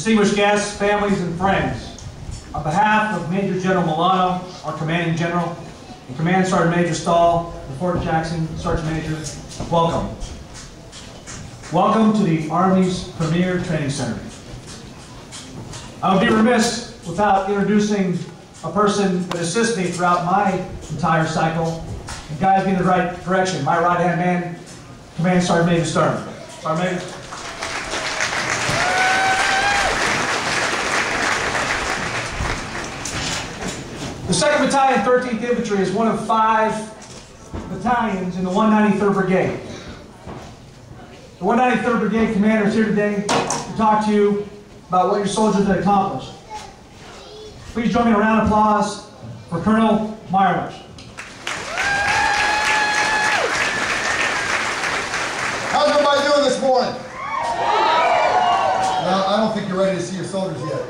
distinguished guests, families, and friends, on behalf of Major General Milano, our commanding general, and Command Sergeant Major Stahl, the Fort Jackson Sergeant Major, welcome. Welcome to the Army's premier training center. I would be remiss without introducing a person that assists me throughout my entire cycle and guides me in the right direction, my right-hand man, Command Sergeant Major Stern. Sergeant Major. The 2nd Battalion, 13th Infantry is one of 5 battalions in the 193rd Brigade. The 193rd Brigade Commander is here today to talk to you about what your soldiers have accomplished. Please join me in a round of applause for Colonel Meyerlich. How's everybody doing this morning? Well, I don't think you're ready to see your soldiers yet.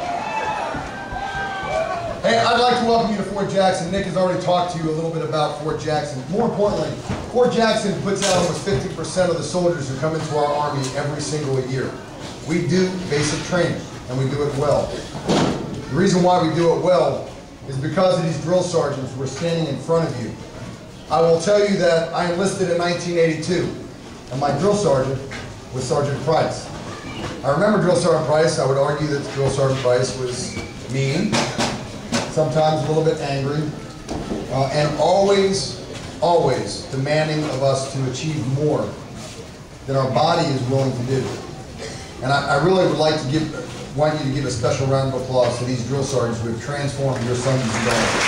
Hey, I'd like to welcome you to Fort Jackson. Nick has already talked to you a little bit about Fort Jackson. More importantly, Fort Jackson puts out almost 50% of the soldiers who come into our Army every single year. We do basic training, and we do it well. The reason why we do it well is because of these drill sergeants who are standing in front of you. I will tell you that I enlisted in 1982, and my drill sergeant was Sergeant Price. I remember Drill Sergeant Price. I would argue that Drill Sergeant Price was mean, sometimes a little bit angry, and always demanding of us to achieve more than our body is willing to do. And I really would like to want you to give a special round of applause to these drill sergeants who have transformed your sons and daughters.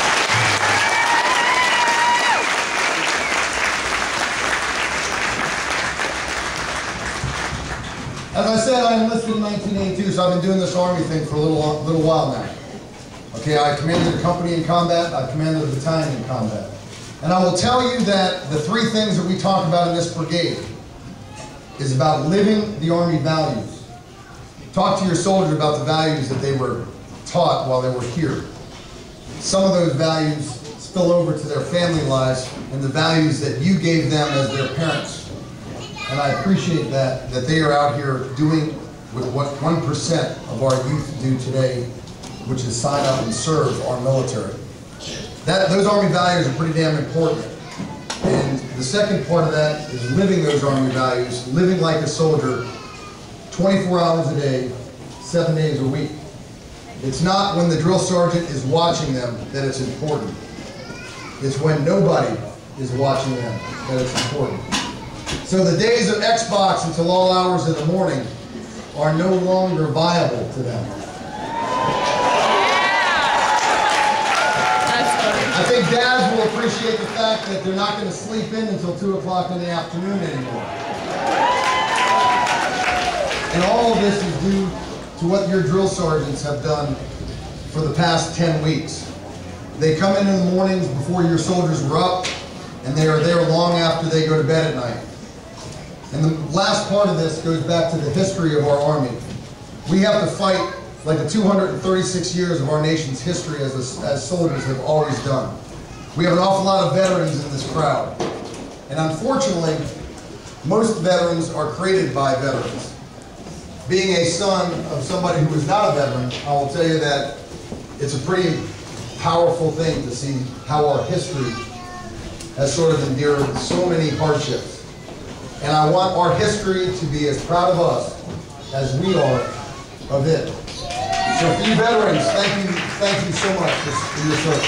As I said, I enlisted in 1982, so I've been doing this Army thing for a little while now. Okay, I commanded a company in combat, I commanded a battalion in combat. And I will tell you that the 3 things that we talk about in this brigade is about living the Army values. Talk to your soldiers about the values that they were taught while they were here. Some of those values spill over to their family lives and the values that you gave them as their parents. And I appreciate that they are out here doing with what 1% of our youth do today, which is sign up and serve our military. Those Army values are pretty damn important. And the second part of that is living those Army values, living like a soldier, 24 hours a day, 7 days a week. It's not when the drill sergeant is watching them that it's important. It's when nobody is watching them that it's important. So the days of Xbox until all hours of the morning are no longer viable to them. I think dads will appreciate the fact that they're not going to sleep in until 2 o'clock in the afternoon anymore. And all of this is due to what your drill sergeants have done for the past 10 weeks. They come in the mornings before your soldiers were up, and they are there long after they go to bed at night. And the last part of this goes back to the history of our Army. We have to fight like the 236 years of our nation's history as soldiers have always done. We have an awful lot of veterans in this crowd. And unfortunately, most veterans are created by veterans. Being a son of somebody who is not a veteran, I will tell you that it's a pretty powerful thing to see how our history has sort of endured so many hardships. And I want our history to be as proud of us as we are of it. So for you veterans, thank you so much for your service.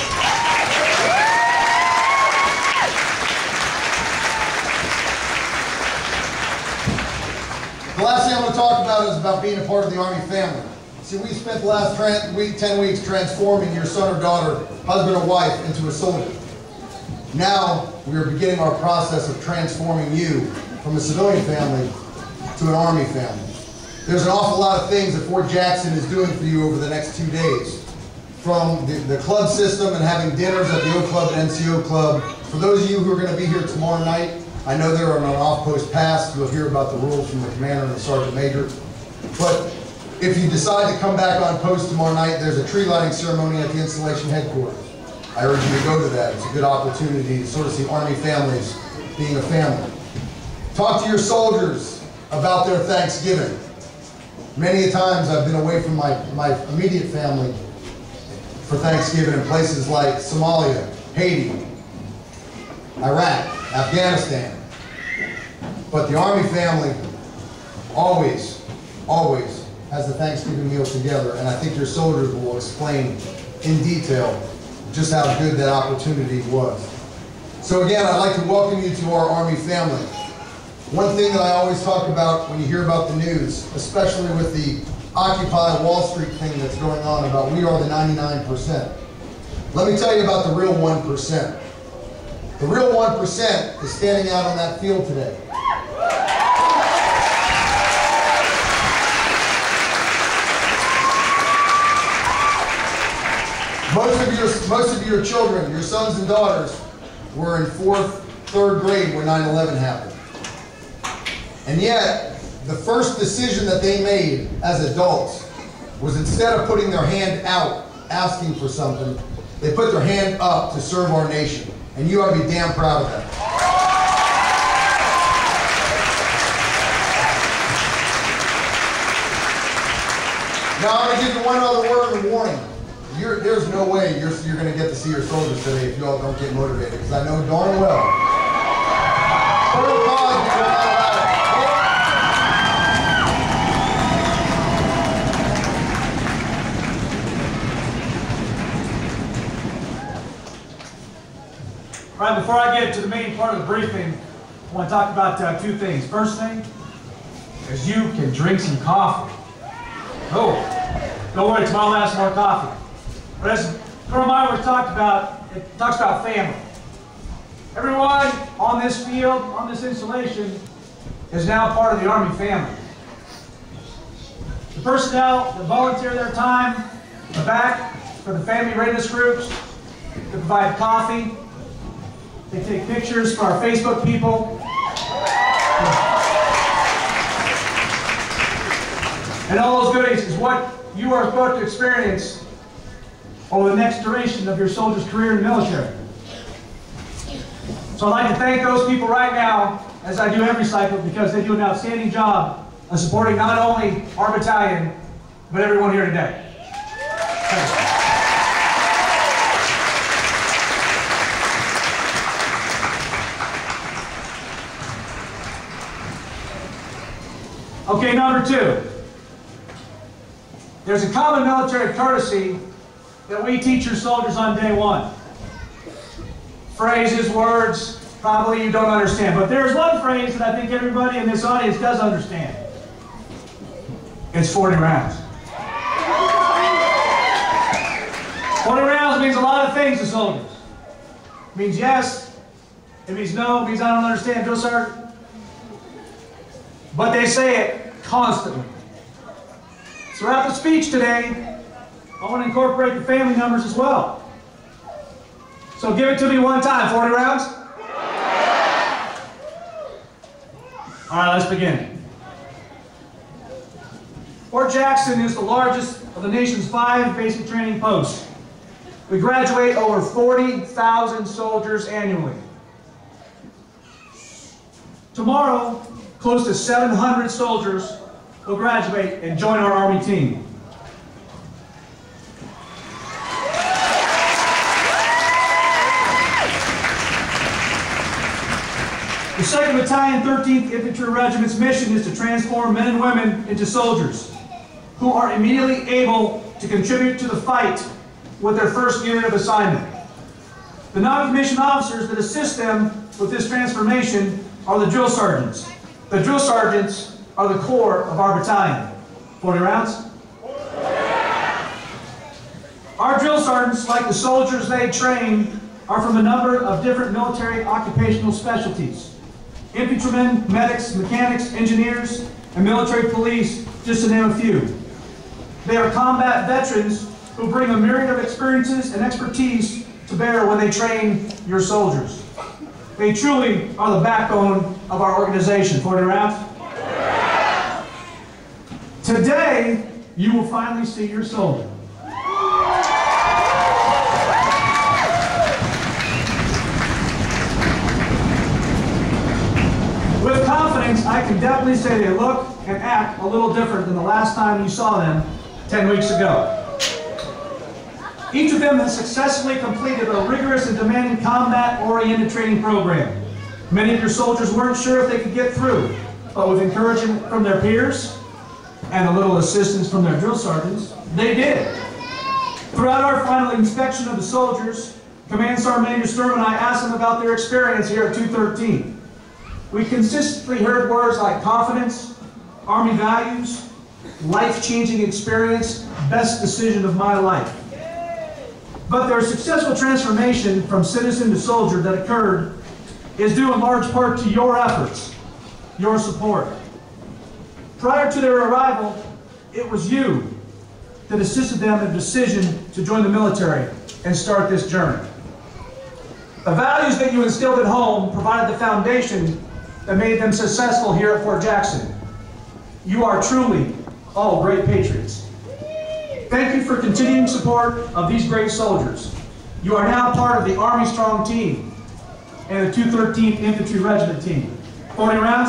The last thing I'm going to talk about is about being a part of the Army family. See, we spent the last 10 weeks transforming your son or daughter, husband or wife, into a soldier. Now, we are beginning our process of transforming you from a civilian family to an Army family. There's an awful lot of things that Fort Jackson is doing for you over the next 2 days. From the club system and having dinners at the O Club and NCO Club. For those of you who are going to be here tomorrow night, I know they're on an off-post pass. You'll hear about the rules from the commander and the sergeant major. But if you decide to come back on post tomorrow night, there's a tree lighting ceremony at the installation headquarters. I urge you to go to that. It's a good opportunity to sort of see Army families being a family. Talk to your soldiers about their Thanksgiving. Many times I've been away from my immediate family for Thanksgiving in places like Somalia, Haiti, Iraq, Afghanistan. But the Army family always has the Thanksgiving meal together, and I think your soldiers will explain in detail just how good that opportunity was. So again, I'd like to welcome you to our Army family. One thing that I always talk about when you hear about the news, especially with the Occupy Wall Street thing that's going on about we are the 99%. Let me tell you about the real 1%. The real 1% is standing out on that field today. Most of your children, your sons and daughters, were in 4th, 3rd grade when 9/11 happened. And yet, the first decision that they made as adults was instead of putting their hand out asking for something, they put their hand up to serve our nation. And you ought to be damn proud of that. Now I'm going to give you one other word of warning. There's no way you're going to get to see your soldiers today if you all don't get motivated, because I know darn well. All right, before I get to the main part of the briefing, I want to talk about two things. First thing is you can drink some coffee. Oh, don't worry, tomorrow I'll have some more coffee. But as Colonel Meyer talked about, it talks about family. Everyone on this field, on this installation, is now part of the Army family. The personnel that volunteer their time are back for the family readiness groups to provide coffee. They take pictures for our Facebook people. And all those goodies is what you are supposed to experience over the next duration of your soldier's career in the military. So I'd like to thank those people right now, as I do every cycle, because they do an outstanding job of supporting not only our battalion, but everyone here today. Thank you. Okay, number two. There's a common military courtesy that we teach your soldiers on day one. Phrases, words, probably you don't understand. But there's one phrase that I think everybody in this audience does understand. It's 40 rounds. 40 rounds means a lot of things to soldiers. It means yes, it means no, it means I don't understand, Drill Sergeant. But they say it constantly. Throughout the speech today, I want to incorporate the family numbers as well. So give it to me one time. 40 rounds? All right, let's begin. Fort Jackson is the largest of the nation's 5 basic training posts. We graduate over 40,000 soldiers annually. Tomorrow, close to 700 soldiers will graduate and join our Army team. The 2nd Battalion, 13th Infantry Regiment's mission is to transform men and women into soldiers who are immediately able to contribute to the fight with their first unit of assignment. The non-commissioned officers that assist them with this transformation are the drill sergeants. The drill sergeants are the core of our battalion. 40 rounds? Our drill sergeants, like the soldiers they train, are from a number of different military occupational specialties. Infantrymen, medics, mechanics, engineers, and military police, just to name a few. They are combat veterans who bring a myriad of experiences and expertise to bear when they train your soldiers. They truly are the backbone of our organization. 40 rounds? Today, you will finally see your soldier. With confidence, siblings, I can definitely say they look and act a little different than the last time you saw them 10 weeks ago. Each of them has successfully completed a rigorous and demanding combat-oriented training program. Many of your soldiers weren't sure if they could get through, but with encouragement from their peers and a little assistance from their drill sergeants, they did. Throughout our final inspection of the soldiers, Command Sergeant Major Sturm and I asked them about their experience here at 213. We consistently heard words like confidence, Army values, life-changing experience, best decision of my life. But their successful transformation from citizen to soldier that occurred is due in large part to your efforts, your support. Prior to their arrival, it was you that assisted them in the decision to join the military and start this journey. The values that you instilled at home provided the foundation that made them successful here at Fort Jackson. You are truly all great patriots. Thank you for continuing support of these great soldiers. You are now part of the Army Strong Team and the 213th Infantry Regiment Team. 40 rounds?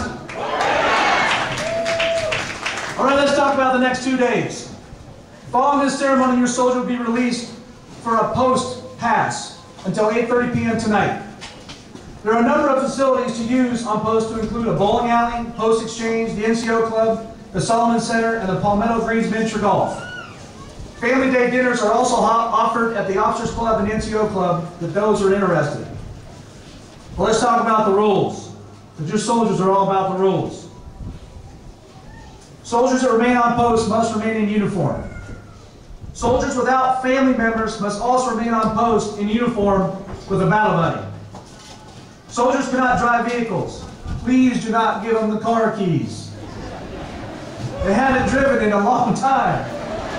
All right, let's talk about the next 2 days. Following this ceremony, your soldier will be released for a post pass until 8:30 p.m. tonight. There are a number of facilities to use on post to include a bowling alley, post exchange, the NCO Club, the Solomon Center, and the Palmetto Greens Miniature Golf. Family day dinners are also offered at the Officers Club and NCO Club if those are interested. Well, let's talk about the rules, because your soldiers are all about the rules. Soldiers that remain on post must remain in uniform. Soldiers without family members must also remain on post in uniform with a battle buddy. Soldiers cannot drive vehicles. Please do not give them the car keys. They haven't driven in a long time.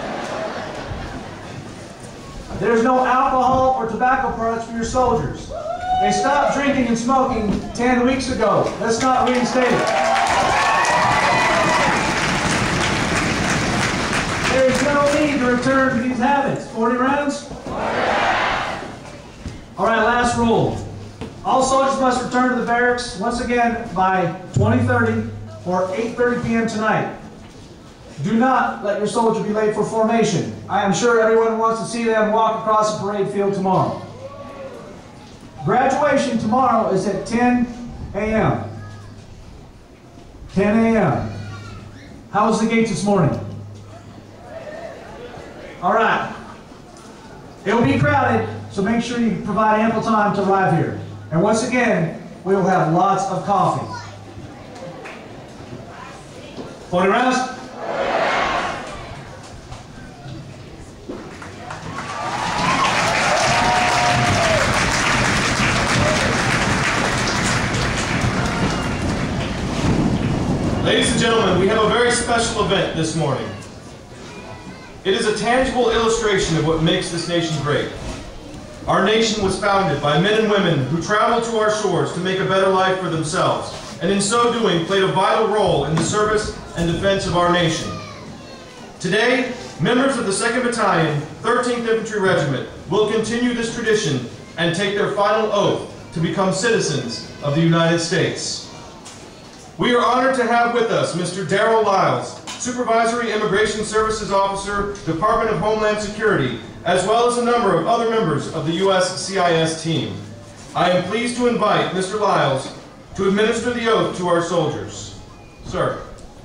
There's no alcohol or tobacco products for your soldiers. They stopped drinking and smoking 10 weeks ago. Let's not reinstate it. There's no need to return to these habits. 40 rounds? All right, last rule. All soldiers must return to the barracks once again by 20:30 or 8:30 p.m. tonight. Do not let your soldier be late for formation. I am sure everyone wants to see them walk across the parade field tomorrow. Graduation tomorrow is at 10 a.m. 10 a.m. How was the gate this morning? All right. It will be crowded, so make sure you provide ample time to arrive here. And once again, we will have lots of coffee. 40 rounds? Ladies and gentlemen, we have a very special event this morning. It is a tangible illustration of what makes this nation great. Our nation was founded by men and women who traveled to our shores to make a better life for themselves, and in so doing played a vital role in the service and defense of our nation. Today, members of the 2nd Battalion, 13th Infantry Regiment will continue this tradition and take their final oath to become citizens of the United States. We are honored to have with us Mr. Darrell Lyles, Supervisory Immigration Services Officer, Department of Homeland Security, as well as a number of other members of the USCIS team. I am pleased to invite Mr. Lyles to administer the oath to our soldiers. Sir.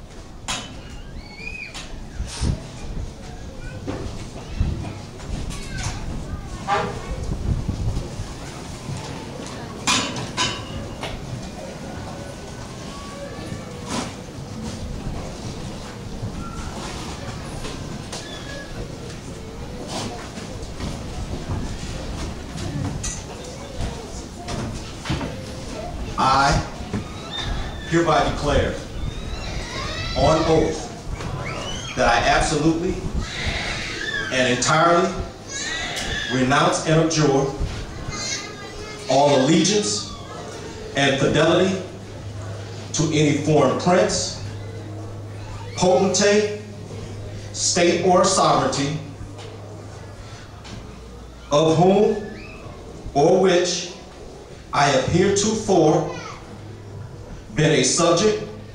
I hereby declare on oath that I absolutely and entirely renounce and abjure all allegiance and fidelity to any foreign prince, potentate, state or sovereignty, of whom or which I have heretofore been a subject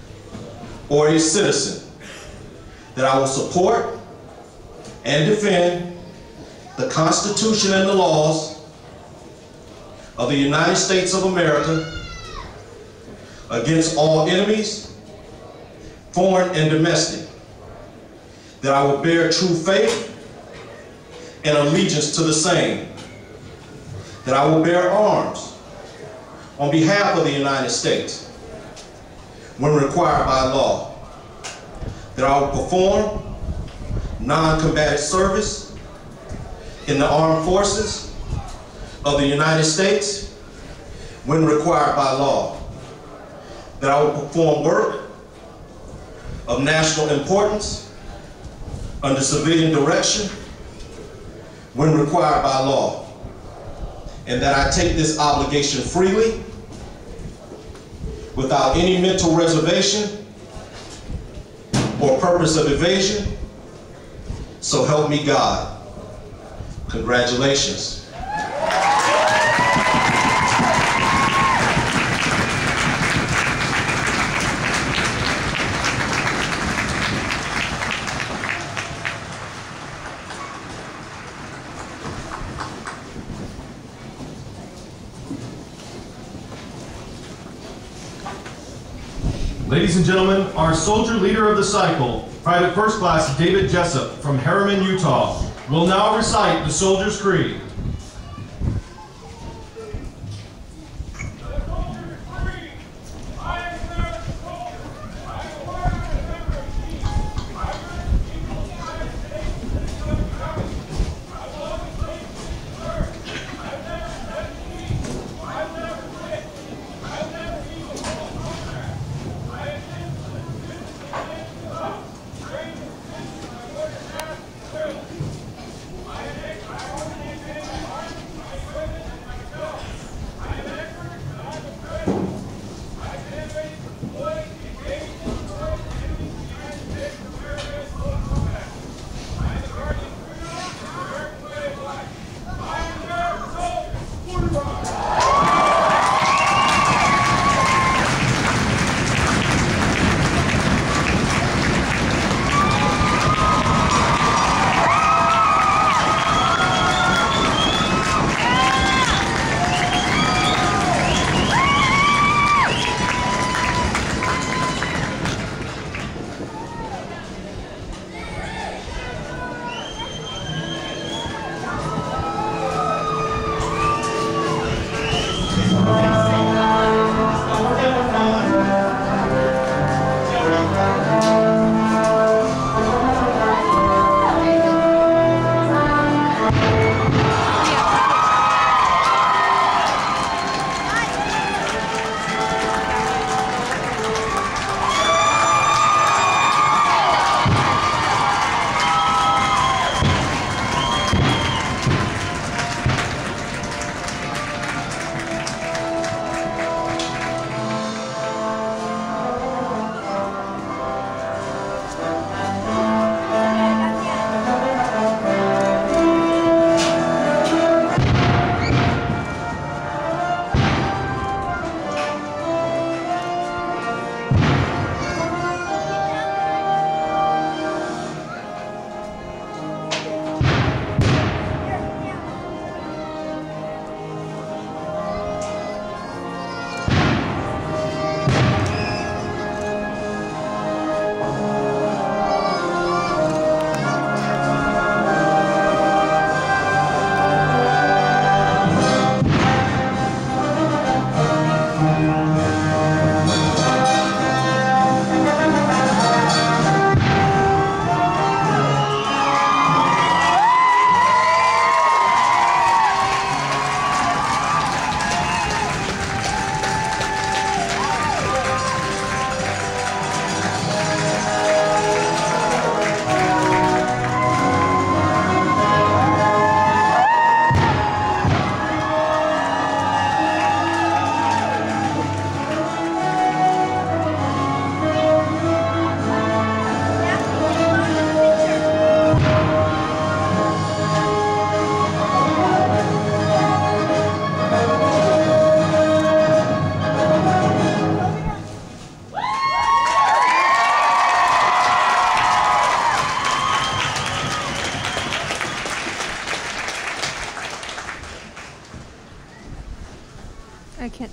or a citizen, that I will support and defend the Constitution and the laws of the United States of America against all enemies, foreign and domestic, that I will bear true faith and allegiance to the same, that I will bear arms on behalf of the United States when required by law, that I will perform non-combatant service in the armed forces of the United States when required by law, that I will perform work of national importance under civilian direction when required by law, and that I take this obligation freely without any mental reservation or purpose of evasion. So help me God. Congratulations. Ladies and gentlemen, our soldier leader of the cycle, Private First Class David Jessup from Harriman, Utah, will now recite the Soldier's Creed.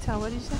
tell. What did you say?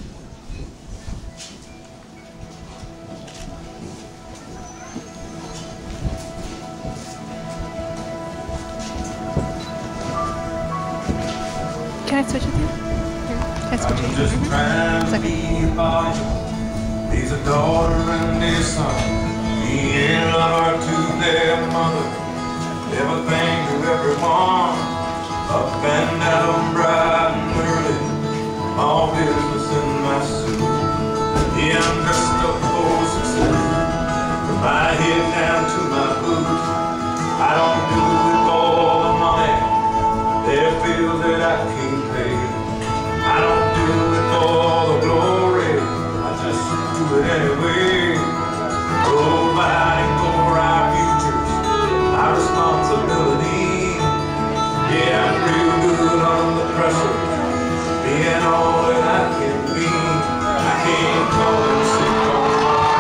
Can I switch with you? Here. Can I switch with you? Just trying to be about you. He's a daughter and his son. He ain't a lover to their mother. Everything to everyone. Up and down, bright and early. All business in my suit. Yeah, I'm dressed up for success. From my head down to my boots. I don't do it for the money. There feels that I can't pay. I don't do it for the glory. I just do it anyway. Providing for our futures, our responsibility. Yeah, I'm real good under pressure, being all that I can be. I can't call it sick on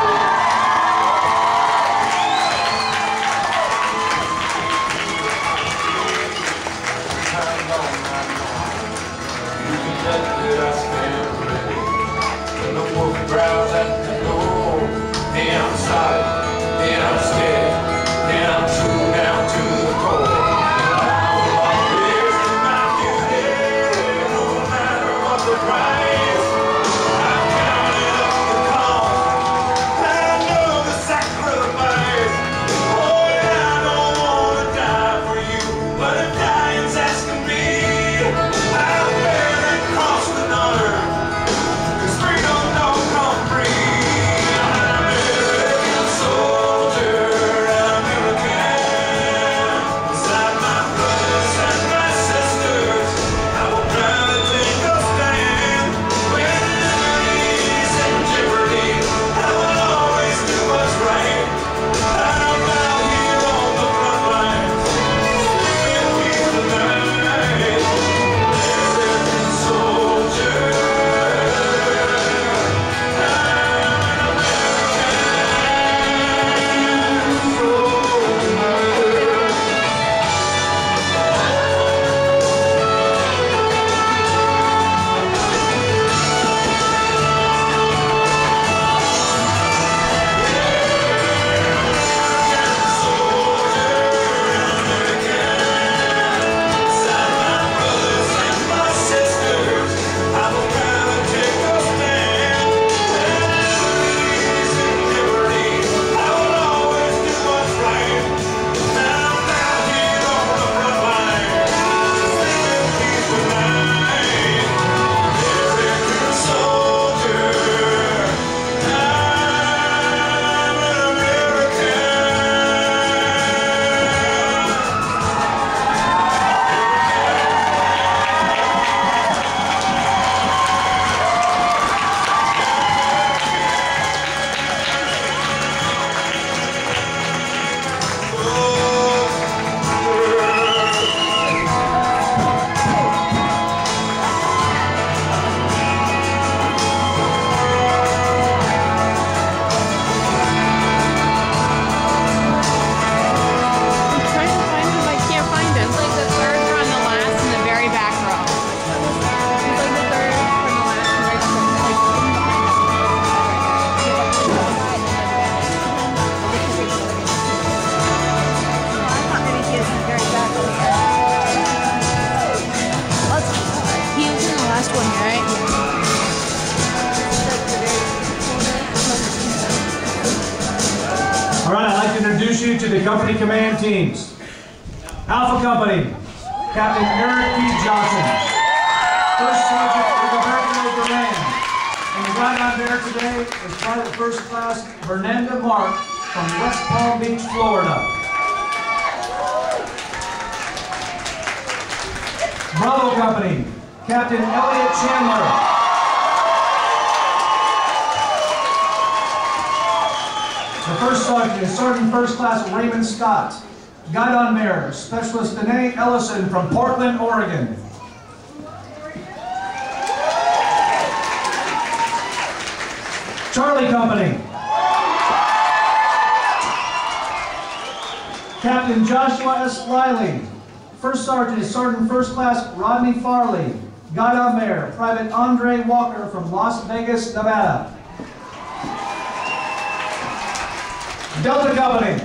you can bet that I stand ready. When the wolf growls at the door, then I'm solid, then I'm steady, then I'm true down to the core. This is my duty, no matter what the price. I've counted up the cost, I know the sacrifice. Boy, I don't wanna die for you, but if dying's asking me, I'll bear that cross with honor, 'cause freedom don't come free. I'm an American soldier, American. Beside my brothers and my sisters, I will gladly take a stand. When liberty's in jeopardy, I will always do what's right. I'm out here on the front lines, living peace tonight. American soldier, All right, I'd like to introduce you to the company command teams. Alpha Company, Captain Eric P. Johnson, First Sergeant Rigoberto Duran, and the guy on there today is Private First Class Fernanda Mark from West Palm Beach, Florida. Bravo Company, Captain Elliot Chandler. The First Sergeant is Sergeant First Class Raymond Scott. Guide on Mare, Specialist Danae Ellison from Portland, Oregon. Charlie Company. Captain Joshua S. Riley. First Sergeant is Sergeant First Class Rodney Farley God on Mayor, Private Andre Walker from Las Vegas, Nevada. Delta Company.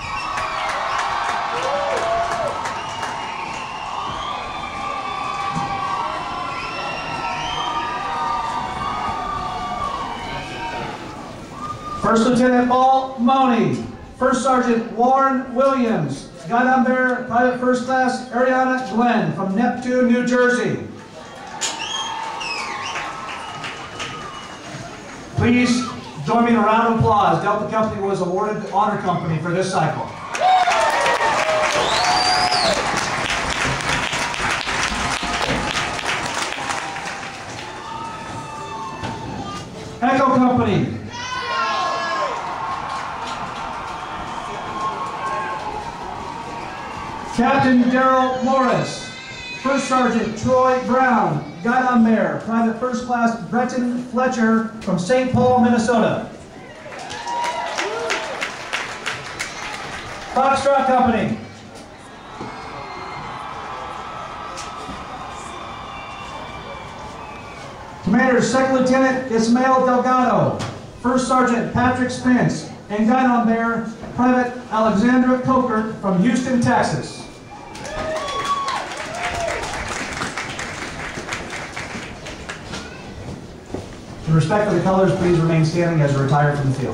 First Lieutenant Paul Money, First Sergeant Warren Williams, God on Mayor, Private First Class Ariana Glenn from Neptune, New Jersey. Please join me in a round of applause. Delta Company was awarded the Honor Company for this cycle. Echo Company. Captain Darrell Morris, First Sergeant Troy Brown, God on Mayor, Private First Class Breton Fletcher from St. Paul, Minnesota. Foxtrot Company. Commander Second Lieutenant Ismael Delgado, First Sergeant Patrick Spence, and God on Mayor, Private Alexandra Coker from Houston, Texas. In respect for the colors, please remain standing as you retire from the field.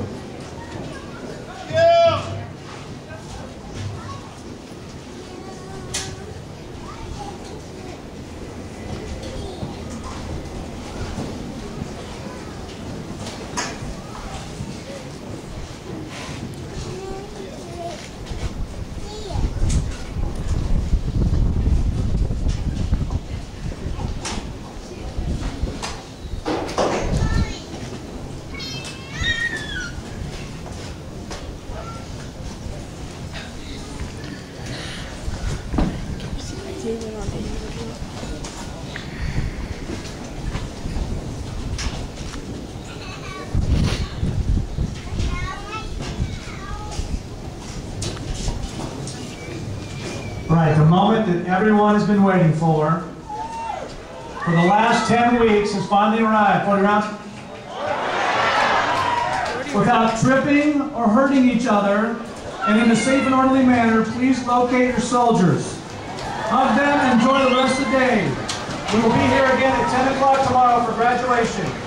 Right, the moment that everyone has been waiting for the last 10 weeks has finally arrived. 40 rounds. Without tripping or hurting each other, and in a safe and orderly manner, please locate your soldiers. Hug them and enjoy the rest of the day. We will be here again at 10 o'clock tomorrow for graduation.